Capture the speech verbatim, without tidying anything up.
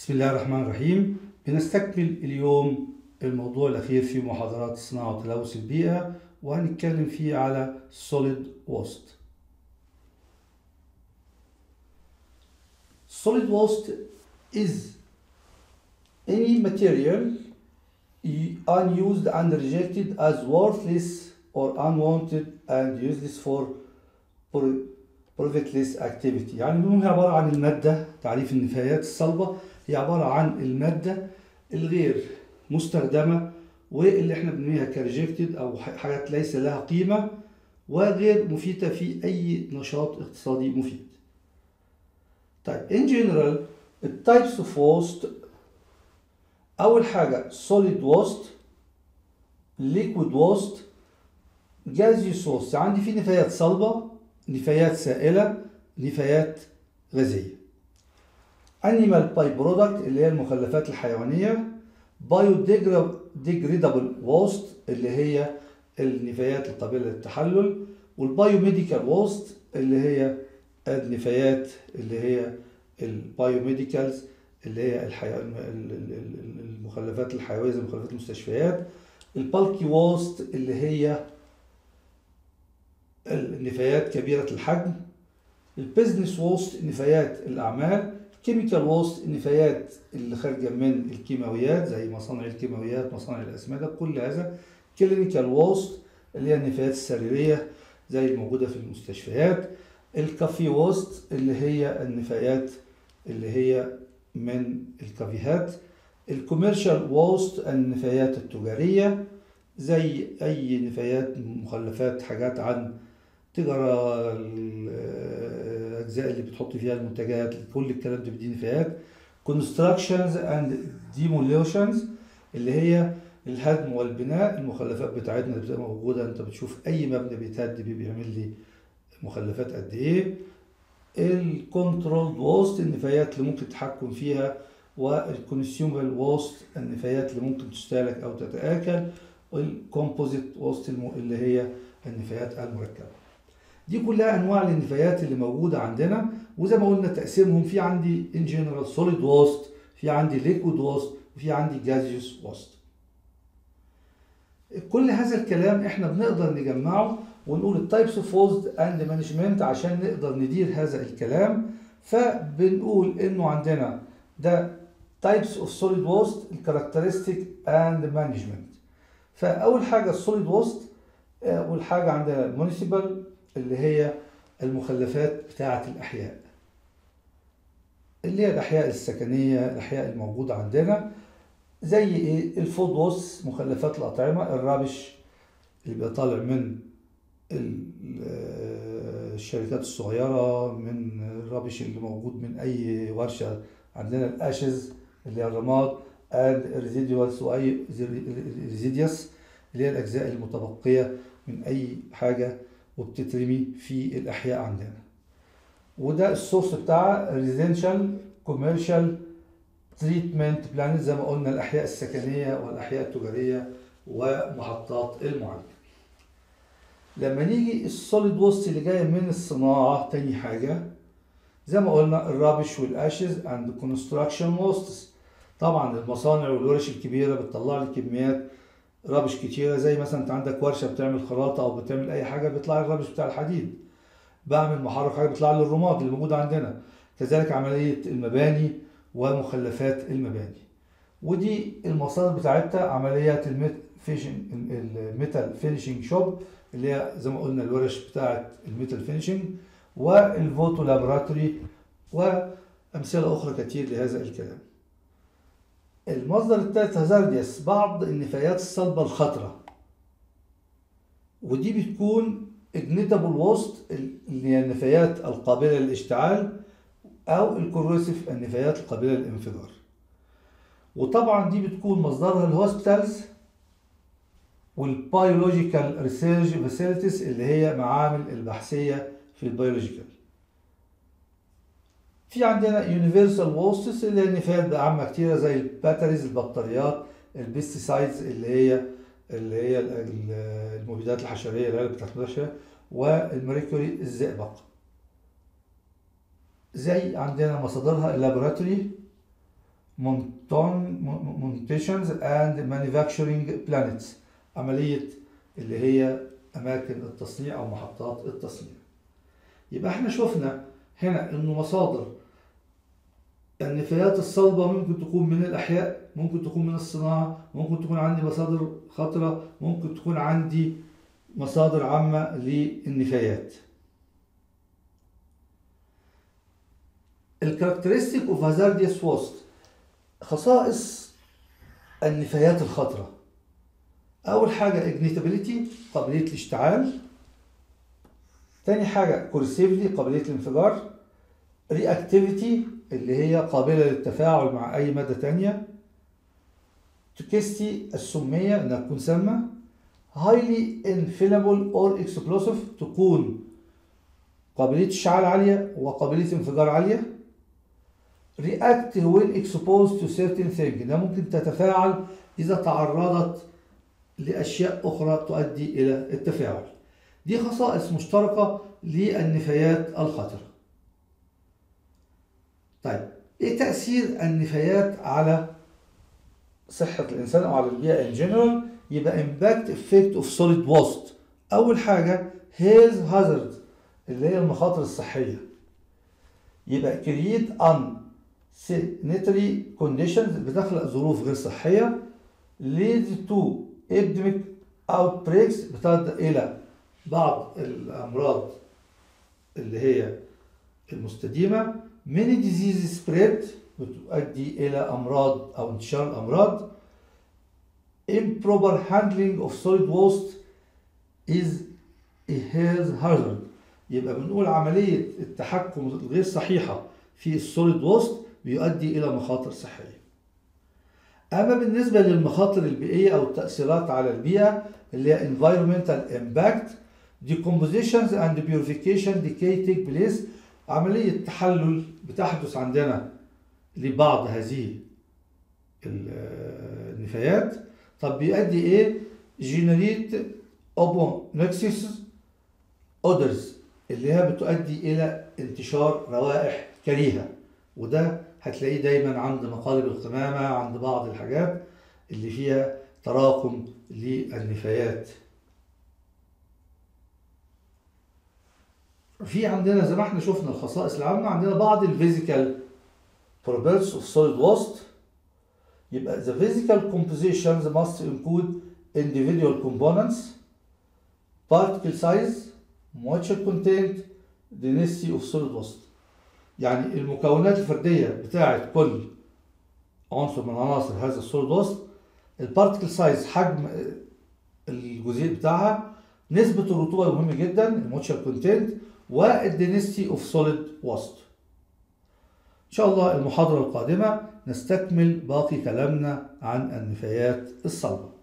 بسم الله الرحمن الرحيم. بنستكمل اليوم الموضوع الأخير في محاضرات الصناعة وتلوث البيئة، وهنتكلم فيه على solid waste. Solid waste is any material unused and rejected as worthless or unwanted and useless for profitless activity. يعني هي عبارة عن المادة، تعريف النفايات الصلبة هي عبارة عن المادة الغير مستخدمة واللي احنا بنسميها كريجكتد أو حاجات ليس لها قيمة وغير مفيدة في أي نشاط اقتصادي مفيد. طيب in general التايبس اوف waste، أول حاجة solid waste، liquid waste، gaseous waste. عندي في نفايات صلبة، نفايات سائلة، نفايات غازية. animal by product اللي هي المخلفات الحيوانية، biodegradable waste اللي هي النفايات القابلة للتحلل، والبايوميديكال waste اللي هي النفايات اللي هي البايوميديكالز اللي هي الحي... المخلفات الحيوية زي مخلفات المستشفيات، البالكي waste اللي هي النفايات كبيرة الحجم، البيزنس ووست نفايات الأعمال، كيميكال ووست النفايات اللي خارجة من الكيماويات زي مصانع الكيماويات، مصانع الأسمدة، كل هذا. كلينيكال ووست اللي هي النفايات السريرية زي الموجودة في المستشفيات. الكافي ووست اللي هي النفايات اللي هي من الكافيهات. الكوميرشال ووست النفايات التجارية زي أي نفايات مخلفات حاجات عن تجارة، الأجزاء اللي بتحط فيها المنتجات، كل الكلام ده بدي نفايات. constructions and demolitions اللي هي الهدم والبناء، المخلفات بتاعتنا اللي بتبقى موجودة، انت بتشوف أي مبنى بيتهد بيعمل لي مخلفات قد إيه. الكنترول ووست النفايات اللي ممكن تتحكم فيها، والكونسيومبل ووست النفايات اللي ممكن تستهلك أو تتآكل، والكومبوزيت ووست اللي هي النفايات المركبة. دي كلها انواع النفايات اللي موجوده عندنا، وزي ما قلنا تقسيمهم في عندي ان جنرال سوليد ووست، في عندي ليكويد ووست، وفي عندي جازيوس ووست. كل هذا الكلام احنا بنقدر نجمعه ونقول التايبس اوف ووست اند مانجمنت عشان نقدر ندير هذا الكلام. فبنقول انه عندنا ده تايبس اوف سوليد ووست، الكاركترستيك اند مانجمنت. فاول حاجه السوليد ووست، اول حاجه عندنا المونيسيبال اللي هي المخلفات بتاعة الأحياء، اللي هي الأحياء السكنية، الأحياء الموجودة عندنا زي إيه؟ الفود ووست مخلفات الأطعمة، الرابش اللي بيبقى طالع من الشركات الصغيرة، من الرابش اللي موجود من أي ورشة عندنا، الأشز اللي هي الرماد، and residuals وأي residuals اللي هي الأجزاء المتبقية من أي حاجة وبتترمي في الأحياء عندنا. وده السورس بتاعها ريزيدنشال كوميرشال تريتمنت بلانت، زي ما قلنا الأحياء السكنية والأحياء التجارية ومحطات المعالجة. لما نيجي السوليد ووست اللي جاية من الصناعة، تاني حاجة زي ما قلنا الرابش والأشز اند كونستراكشن ووستس. طبعا المصانع والورش الكبيرة بتطلع لي كميات رابش كتيرة، زي مثلا انت عندك ورشة بتعمل خراطة او بتعمل اي حاجة بيطلع لي الرابش بتاع الحديد، بعمل محرك حاجة بيطلع لي الرماد اللي موجود عندنا. كذلك عملية المباني ومخلفات المباني، ودي المصادر بتاعتها عمليات الميتال فينيشنج شوب اللي هي زي ما قلنا الورش بتاعت الميتال فينيشنج، والفوتو لابراتوري، وامثلة اخرى كتير لهذا الكلام. المصدر الثالث هازارديوس، بعض النفايات الصلبة الخطرة، ودي بتكون اجنيتابل ووست اللي هي النفايات القابلة للاشتعال، أو الكوريسيف النفايات القابلة للانفجار. وطبعا دي بتكون مصدرها الهوسبيتالز والبيولوجيكال ريسيرش فاسيلتيز اللي هي معامل البحثية في البيولوجيكال. في عندنا يونيفرسال ووستس اللي هي النفايات بعامة كتيرة زي الباتريز، البطاريات، البيستيسايدز اللي هي اللي هي المبيدات الحشرية، العلب بتاعت الحشرة، والميركوري الزئبق. زي عندنا مصادرها اللابوراتوري، montations and manufacturing plants، عملية اللي هي أماكن التصنيع أو محطات التصنيع. يبقى احنا شفنا هنا إنه مصادر النفايات الصلبة ممكن تكون من الأحياء، ممكن تكون من الصناعة، ممكن تكون عندي مصادر خطرة، ممكن تكون عندي مصادر عامة للنفايات. الكاركترستيك اوف هازارديوس ووست، خصائص النفايات الخطرة. أول حاجة اجنيتابيليتي، قابلية الاشتعال. تاني حاجة كورسيفلي، قابلية الانفجار. رياكتيفيتي اللي هي قابلة للتفاعل مع أي مادة تانية. توكستي السمية إنها تكون سامة. highly inflammable or explosive، تكون قابلية اشتعال عالية وقابلية انفجار عالية. react when exposed to certain things، ده ممكن تتفاعل إذا تعرضت لأشياء أخرى تؤدي إلى التفاعل. دي خصائص مشتركة للنفايات الخطرة. طيب إيه تأثير النفايات على صحة الإنسان أو على البيئة in general؟ يبقى impact effect of solid waste. أول حاجة health hazard اللي هي المخاطر الصحية. يبقى create unsanitary conditions، بتخلق ظروف غير صحية. lead to epidemic outbreaks، بتؤدي إلى بعض الأمراض اللي هي المستديمة. many diseases spread، بتؤدي إلى أمراض أو انتشار الأمراض. improper handling of solid waste is a health hazard، يبقى بنقول عملية التحكم الغير صحيحة في السوليد ووست بيؤدي إلى مخاطر صحية. أما بالنسبة للمخاطر البيئية أو التأثيرات على البيئة اللي هي environmental impact، decompositions and purification decay take place، عملية تحلل بتحدث عندنا لبعض هذه النفايات. طب بيؤدي إيه؟ generate obnoxious odors، اللي هي بتؤدي إلى انتشار روائح كريهة، وده هتلاقيه دايما عند مقالب القمامة، عند بعض الحاجات اللي فيها تراكم للنفايات. في عندنا زي ما احنا شفنا الخصائص العامة، عندنا بعض الفيزيكال properties of solid waste. يبقى the physical compositions must include individual components, particle size, moisture content, density of solid waste. يعني المكونات الفردية بتاعة كل عنصر من عناصر هذا السوليد ووست، البارتكل سايز حجم الجزيء بتاعها، نسبة الرطوبة مهمة جدا، المويتشر كونتنت، والدنسيتي اوف سوليد ووست. ان شاء الله المحاضرة القادمة نستكمل باقي كلامنا عن النفايات الصلبة.